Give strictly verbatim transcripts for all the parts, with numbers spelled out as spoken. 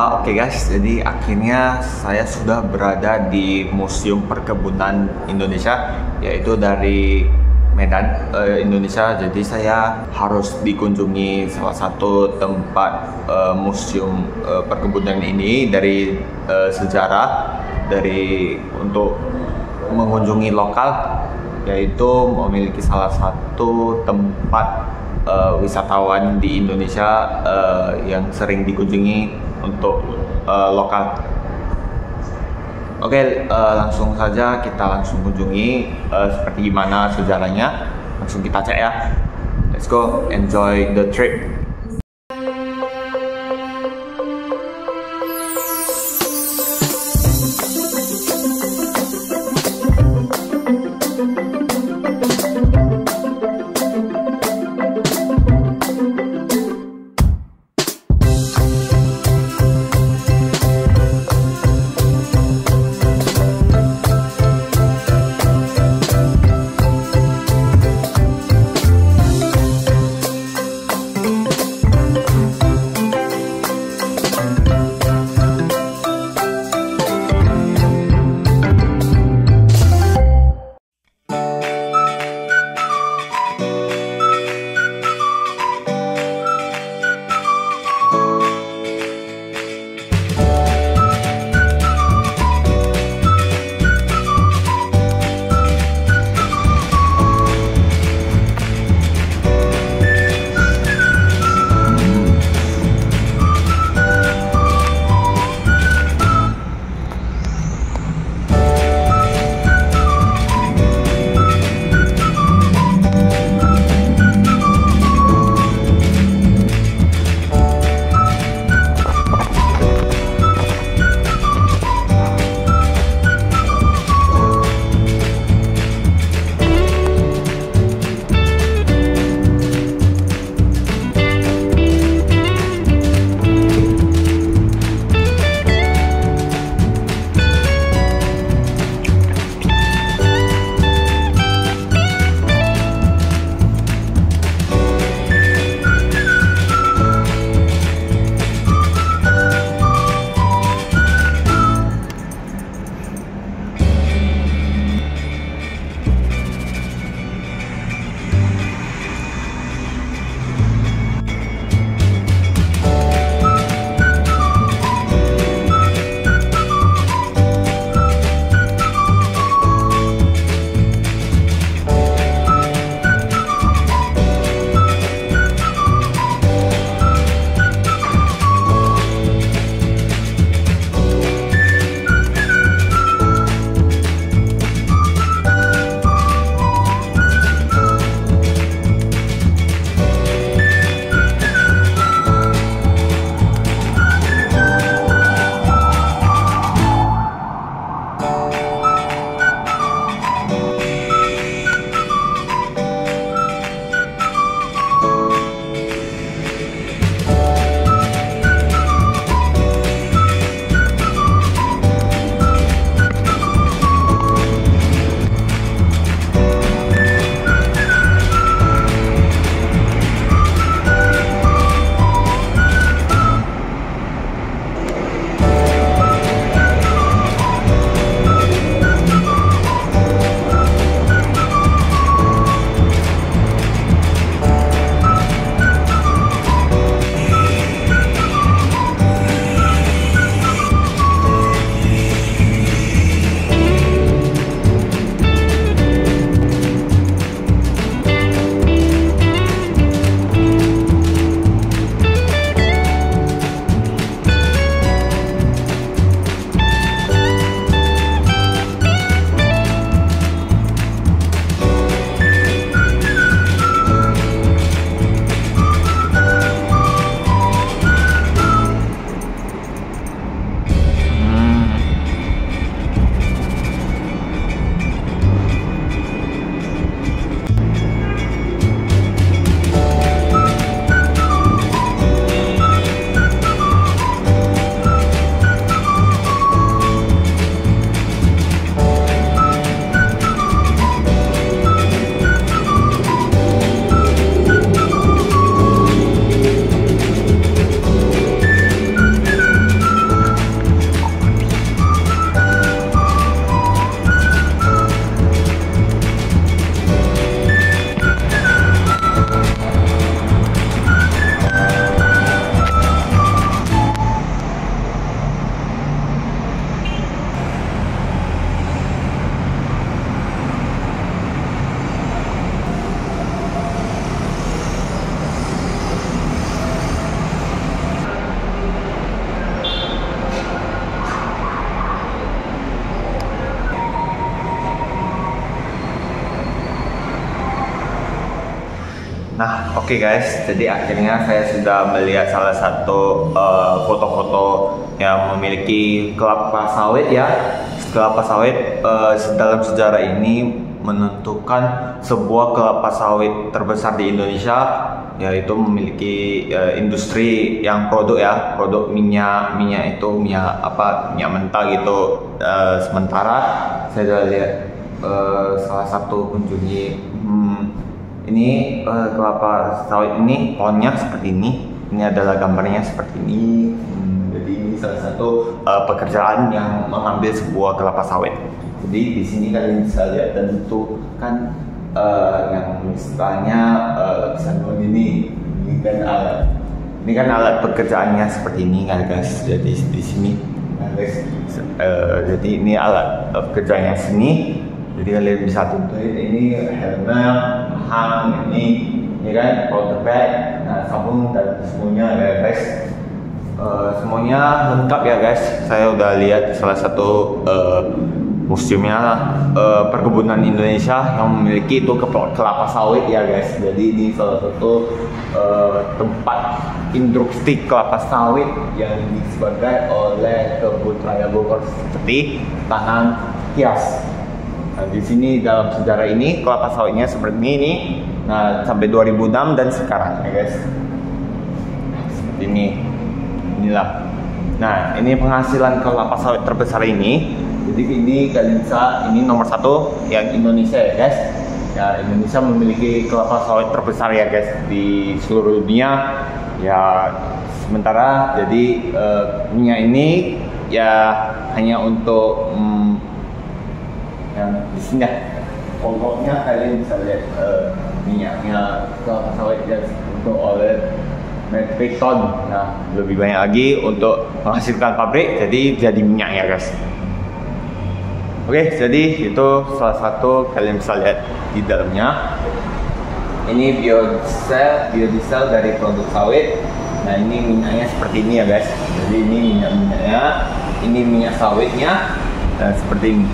Uh, Oke okay guys, jadi akhirnya saya sudah berada di Museum Perkebunan Indonesia, yaitu dari Medan, uh, Indonesia. Jadi saya harus dikunjungi salah satu tempat uh, museum uh, perkebunan ini dari uh, sejarah, dari untuk mengunjungi lokal, yaitu memiliki salah satu tempat uh, wisatawan di Indonesia uh, yang sering dikunjungi untuk uh, lokal. Oke, okay, uh, langsung saja kita langsung kunjungi uh, seperti gimana sejarahnya. Langsung kita cek ya. Let's go, enjoy the trip. Nah, oke okay guys, jadi akhirnya saya sudah melihat salah satu uh, foto-foto yang memiliki kelapa sawit ya. Kelapa sawit uh, dalam sejarah ini menentukan sebuah kelapa sawit terbesar di Indonesia, yaitu memiliki uh, industri yang produk ya, produk minyak, minyak itu minyak apa, minyak mentah gitu. Uh, sementara saya sudah lihat uh, salah satu kunjungi. Hmm, Ini uh, kelapa sawit ini pohonnya seperti ini. Ini adalah gambarnya seperti ini. Hmm, jadi ini salah satu uh, pekerjaan yang mengambil sebuah kelapa sawit. Jadi di sini kalian bisa lihat dan itu kan uh, yang istilahnya uh, lapisan ini. Ini kan alat. Ini kan alat pekerjaannya seperti ini kan guys. Jadi di sini, nah, guys. Uh, jadi ini alat uh, pekerjaannya sini. Jadi kalian bisa tentuin ini helmet, hang ini, ya kan, powder bag, nah, sabun dan semuanya ya guys. Uh, semuanya lengkap ya guys. Saya udah lihat salah satu uh, museumnya uh, perkebunan Indonesia yang memiliki itu kelapa sawit ya guys. Jadi ini salah satu uh, tempat industri kelapa sawit yang disebutkan oleh Kebun Raya Bogor seperti taman hias. Nah, di sini dalam sejarah ini kelapa sawitnya seperti ini. Nah, sampai dua ribu enam dan sekarang ya guys. Seperti ini. Inilah. Nah, ini penghasilan kelapa sawit terbesar ini. Jadi ini kalian bisa, ini nomor satu yang Indonesia ya guys. Ya, Indonesia memiliki kelapa sawit terbesar ya guys di seluruh dunia. Ya, sementara jadi uh, minyak ini ya hanya untuk um, yang di sini pokoknya kalian bisa lihat uh, minyaknya kelapa sawit yang untuk oleh metrik ton. Nah, lebih banyak lagi untuk menghasilkan pabrik, jadi jadi minyaknya guys. Oke, jadi itu salah satu kalian bisa lihat di dalamnya. Ini biodiesel, biodiesel dari produk sawit. Nah, ini minyaknya seperti ini ya guys. Jadi ini minyak-minyaknya, ini minyak sawitnya, dan seperti ini.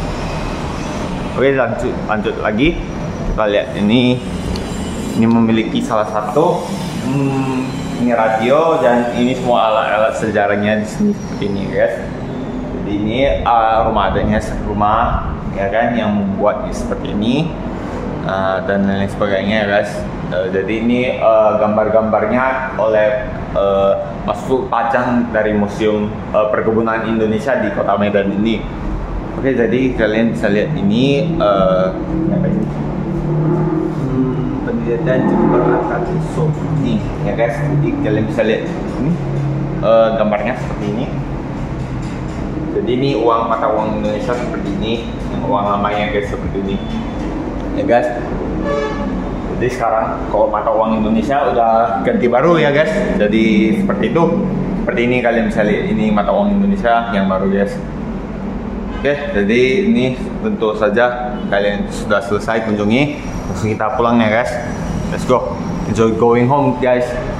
Oke, lanjut lanjut lagi. Kita lihat ini ini memiliki salah satu hmm, ini radio dan ini semua alat-alat sejarahnya di sini seperti ini guys. Jadi ini uh, rumah adanya rumah ya kan yang membuat seperti ini uh, dan lain sebagainya guys. Uh, jadi ini uh, gambar-gambarnya oleh uh, masuk pajang dari Museum uh, Perkebunan Indonesia di Kota Medan ini. Oke, jadi kalian bisa lihat ini uh, apa ini? Hmm, penelitian Jember Arkansas nih ya guys. Jadi kalian bisa lihat ini uh, gambarnya seperti ini. Jadi ini uang mata uang Indonesia seperti ini, yang uang lamanya guys seperti ini ya guys. Jadi sekarang kalau mata uang Indonesia udah ganti baru ya guys. Jadi seperti itu, seperti ini kalian bisa lihat ini mata uang Indonesia yang baru guys. Oke, jadi ini tentu saja kalian sudah selesai kunjungi. Langsung kita pulang ya guys. Let's go. Enjoy going home guys.